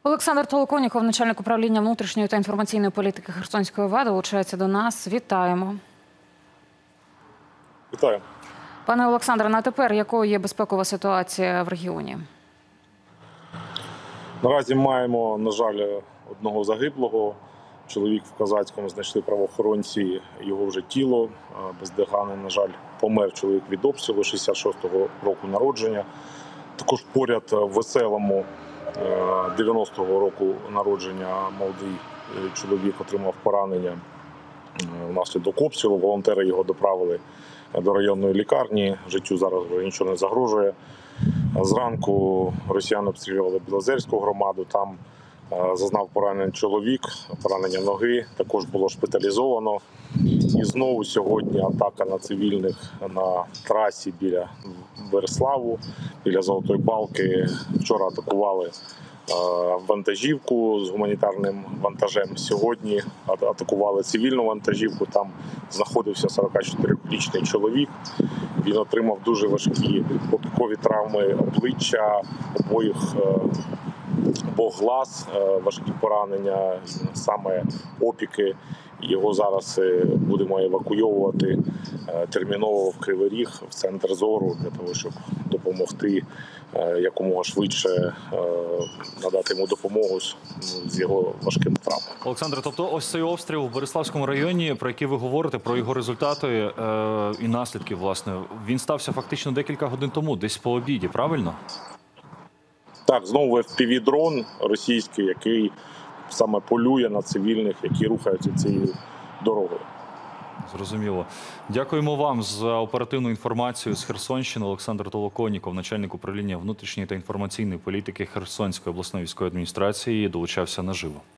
Олександр Толоконіков, начальник управління внутрішньої та інформаційної політики Херсонської ОВА, долучається до нас. Вітаємо. Вітаю. Пане Олександре, на тепер якою є безпекова ситуація в регіоні? Наразі маємо, на жаль, одного загиблого. Чоловік в Козацькому знайшли правоохоронці, його вже тіло бездоганне, на жаль, помер чоловік від обстрілу 66-го року народження. Також поряд в Веселому 90-го року народження молодий чоловік отримав поранення внаслідок обстрілу. Волонтери його доправили до районної лікарні. Життю зараз вже нічого не загрожує. Зранку росіяни обстрілювали Білозерську громаду. Там зазнав поранення чоловік, поранення ноги. Також було шпиталізовано. І знову сьогодні атака на цивільних на трасі біля Береславу, біля Золотої Балки. Вчора атакували вантажівку з гуманітарним вантажем. Сьогодні атакували цивільну вантажівку. Там знаходився 44-річний чоловік. Він отримав дуже важкі опікові травми обличчя, обох глаз, важкі поранення, саме опіки. Його зараз будемо евакуйовувати терміново в Кривий Ріг, в центр зору, для того, щоб допомогти якомога швидше надати йому допомогу з його важкими травмами. Олександре, тобто ось цей обстріл в Береславському районі, про який ви говорите, про його результати і наслідки, власне, він стався фактично декілька годин тому, десь по обіді, правильно? Так, знову FPV-дрон російський, який саме полює на цивільних, які рухаються цією дорогою. Зрозуміло. Дякуємо вам за оперативну інформацію з Херсонщини. Олександр Толоконіков, начальник управління внутрішньої та інформаційної політики Херсонської обласної військової адміністрації, долучався наживо.